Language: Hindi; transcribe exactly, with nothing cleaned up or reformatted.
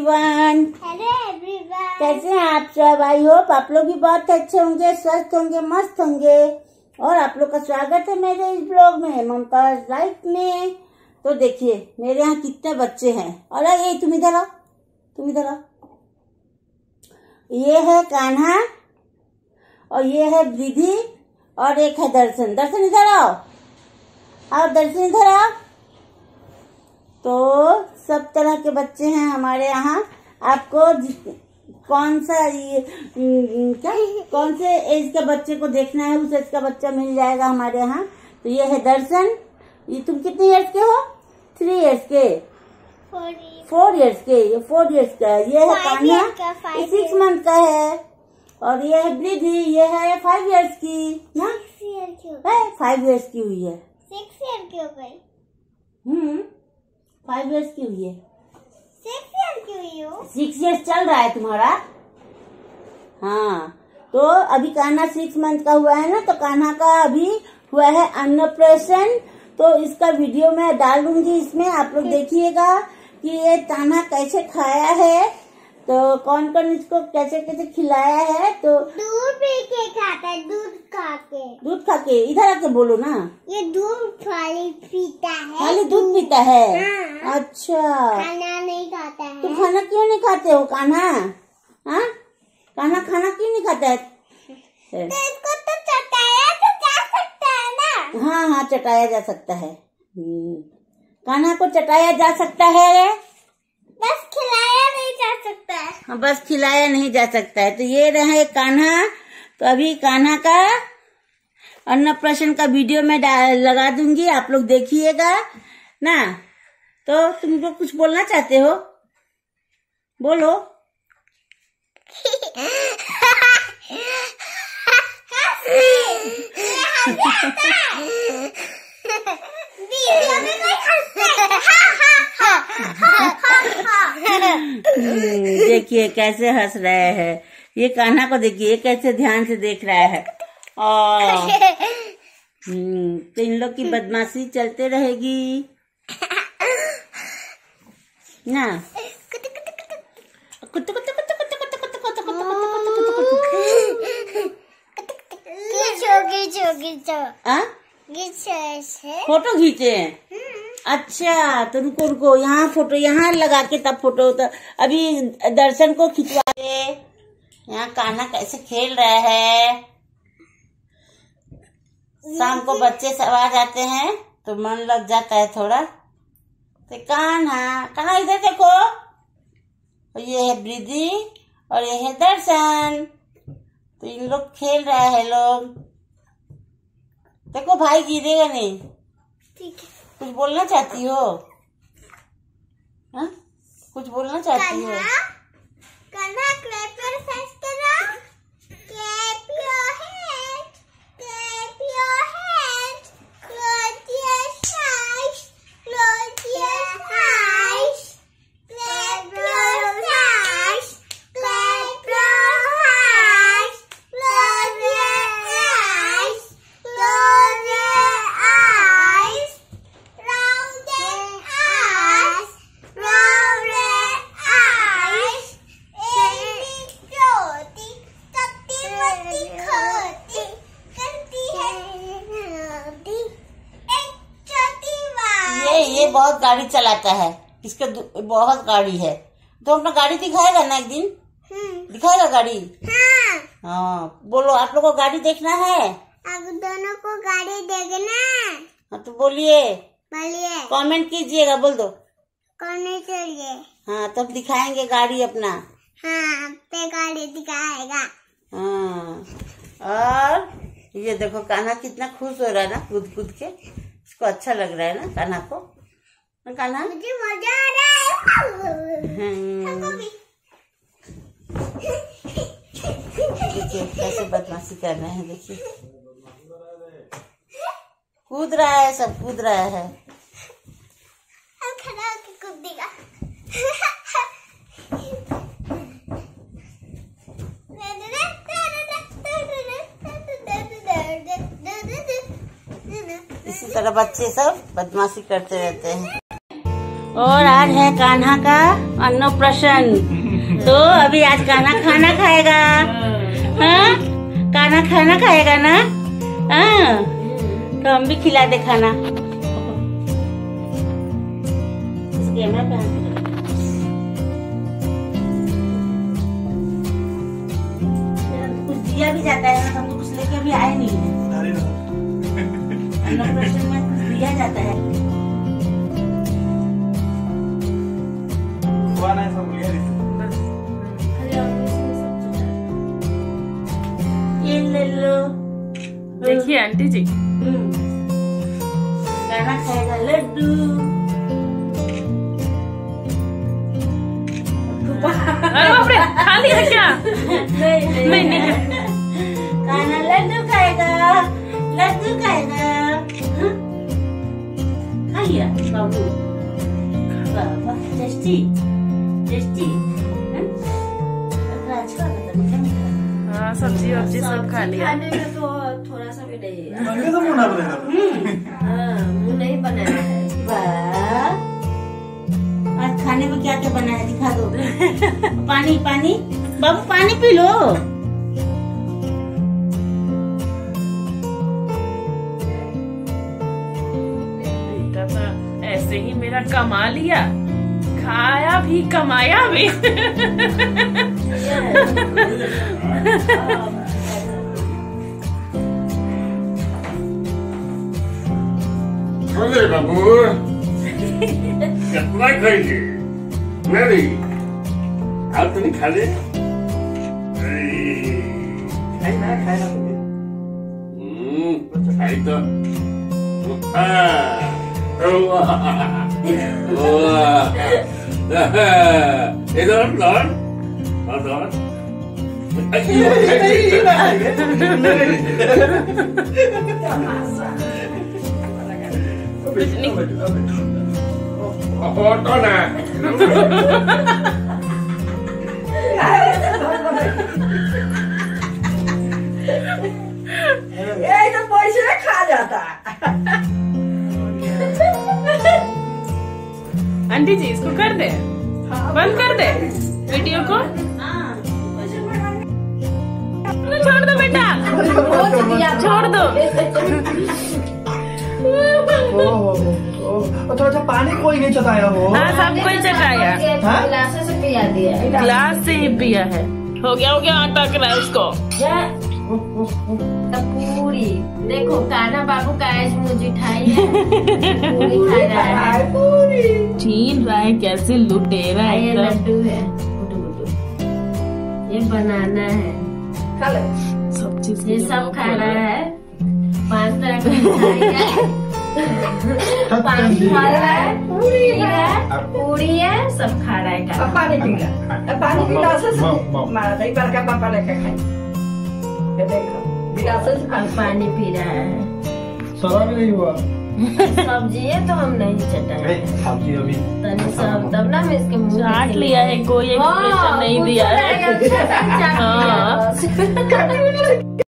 एवरीवन। Hello everyone. कैसे हैं आप सब? आई होप आप लोग भी बहुत अच्छे होंगे, स्वस्थ होंगे, मस्त होंगे। और आप लोग का स्वागत है मेरे इस ब्लॉग में, ममताज लाइफ में। तो देखिए मेरे यहाँ कितने बच्चे हैं। और ये तुम इधर आओ, तुम इधर आओ। ये है कान्हा और ये है ब्रिधि और एक है दर्शन। दर्शन इधर आओ, आओ दर्शन इधर आओ। तो सब तरह के बच्चे हैं हमारे यहाँ। आपको कौन सा ये क्या कौन से एज के बच्चे को देखना है उस एज का बच्चा मिल जाएगा हमारे यहाँ। तो ये है दर्शन। ये तुम कितने इयर्स के हो? थ्री इयर्स के, फोर इयर्स के। ये फोर इयर्स का है। ये है कान्हा, ये सिक्स मंथ का है। और ये है ब्रिधि, ये है फाइव इयर्स की ना, फाइव इयर्स की हुई है। सिक्स ईयर की हो गई। हम्म फाइव इयर्स की हुई है। सिक्स ईयर की हुई हो? सिक्स इयर्स चल रहा है तुम्हारा। हाँ तो अभी कान्हा सिक्स मंथ का हुआ है ना, तो कान्हा का अभी हुआ है अन्नप्राशन। तो इसका वीडियो मैं डाल दूंगी इसमें, आप लोग देखिएगा कि ये कान्हा कैसे खाया है, तो कौन कौन इसको कैसे कैसे खिलाया है। तो दूध पी के खाता है, दूध खा के। दूध खा के इधर आके बोलो ना। ये दूध खाली पीता है, खाली दूध पीता है। हाँ। अच्छा, खाना नहीं खाता है। तुम खाना क्यों नहीं खाते हो कान्हा? हाँ कान्हा खाना क्यों नहीं खाता है? तो इसको तो चटाया तो जा सकता है ना। हाँ हाँ चटाया जा सकता है। कान्हा को चटाया जा सकता है, बस खिलाया नहीं जा सकता है। हाँ बस खिलाया नहीं जा सकता है। तो ये रहे कान्हा। तो अभी कान्हा का अन्नप्राशन का वीडियो मैं लगा दूंगी, आप लोग देखिएगा ना। तो तुम लोग कुछ बोलना चाहते हो? बोलो। देखिए कैसे हंस रहे हैं। ये कान्हा को देखिए, ये कैसे ध्यान से देख रहा है। और तो इन लोग की बदमाशी चलते रहेगी ना। फोटो खींचे? अच्छा तो रुको रुको, यहाँ फोटो यहाँ लगा के तब फोटो। तो अभी दर्शन को खिंचवा दे। यहाँ कान्हा कैसे खेल रहा है। शाम को बच्चे सब आ जाते हैं तो मन लग जाता है थोड़ा। तो कान्हा कान्हा इधर देखो। ये है ब्रिधि और ये है दर्शन। तो इन लोग खेल रहा है लोग। देखो भाई गिरेगा नहीं। ठीक है। कुछ बोलना चाहती हो? हाँ कुछ बोलना चाहती हो? कान्हा क्लैप योर हैंड्स करो। Clap your hands, clap your hands. Close your eyes, close your eyes. Clap your eyes, clap your eyes. Close your eyes, close your eyes. Round your eyes, round your eyes. एक छोटी छोटी मोटी खोटी करती है मोटी, एक छोटी वाली। ये ये बहुत गाड़ी चलाता है, इसके बहुत गाड़ी है। तो अपना गाड़ी दिखाएगा ना एक दिन? दिखाएगा गाड़ी? हाँ। हाँ बोलो, आप लोगों को गाड़ी देखना है? अब दोनों को गाड़ी देखना। हाँ तो बोलिए, बोलिए, कमेंट कीजिएगा, बोल दो। कौन चलिए? हाँ तब दिखाएंगे गाड़ी अपना। हाँ पे गाड़ी दिखाएगा। हाँ और ये देखो कान्हा कितना खुश हो रहा है ना, कूद कूद के। इसको अच्छा लग रहा है ना कान्हा को। कान्हा मुझे मजा आ रहा है। हम्म, देखिए कैसे बदमाशी कर रहे हैं। देखिए कूद रहा है, सब कूद रहा है। खड़ा होके कूदेगा। इसी तरह बच्चे सब बदमाशी करते रहते हैं। और आज है कान्हा का अन्नप्राशन। तो अभी आज कान्हा खाना खाएगा। हाँ, कान्हा खाना खाएगा ना। हाँ, तो हम भी खिला दे खाना। कैमरा पे कुछ दिया भी जाता है ना, हम तो कुछ लेके अभी आए नहीं है। अन्नप्राशन में कुछ दिया जाता है। ये ले लो। देखिए आंटी जी, खाना खाएगा लड्डू। अरे बाप रे, खा लिया क्या? नहीं नहीं नहीं खाना लड्डू खाएगा, लड्डू खाएगा। खा लिया बाबू। वाह, टेस्टी टेस्टी। अच्छा लगा, मीठा मीठा। हाँ, सब्जी वब्जी सब खा लिया। खाने में तो थोड़ा सा भी नहीं है। बनने तो मुंह ना बनेगा। हाँ, मुंह नहीं बनाया है। वाह, आज खाने में क्या क्या बना है दिखा दो। पानी पानी बाबू, पानी पी लो। बेटा तो ऐसे ही मेरा कमा लिया, खाया भी कमाया भी। अरे बाबू, कितना खाएंगे? नहीं, आप तो नहीं खा ले। खाई ना खाई ना हम्म, खाई तो। हाँ, वाह, वाह, इधर लौट, लौट। और तो ना। ये तो पैसे खा जाता है। आंटी जी, इसको कर दे, बंद कर दे वीडियो को। छोड़ दो बेटा, छोड़ दो। थोड़ा सा पानी कोई नहीं चटाया हो। हाँ, सब कोई चटाया, हाँ? गिलास से पिया दिया। गिलास से ही पिया है। हो गया हो गया, आटा करा उसको। पूरी देखो, कान्हा बाबू का आज मुझे ठाई है। पूरी खा रहा है। छीन रहा है, कैसे लुटेरा है ये एकदम। लड्डू है, गुड्डू गुड्डू। ये बनाना है, खा ले। सब चीज ये सब खा रहा है। पांच तरह की मिठाई है, पानी खा रहा है, पूरी है, पूरी है, सब खा रहा है। अब कान्हा पानी पीगा। अब पानी गिलास से मारा नहीं, बड़का पापा लेके खाई। ये देखो, गिलास से अब पानी पी रहा है। सारा भी नहीं हुआ। सब्जी है तो हम नहीं चटाए, सब्जी अभी तनी सब, तब ना मैं इसके मुंह चाट लिया है, कोई एक्सप्रेशन नहीं दिया है। हाँ। है।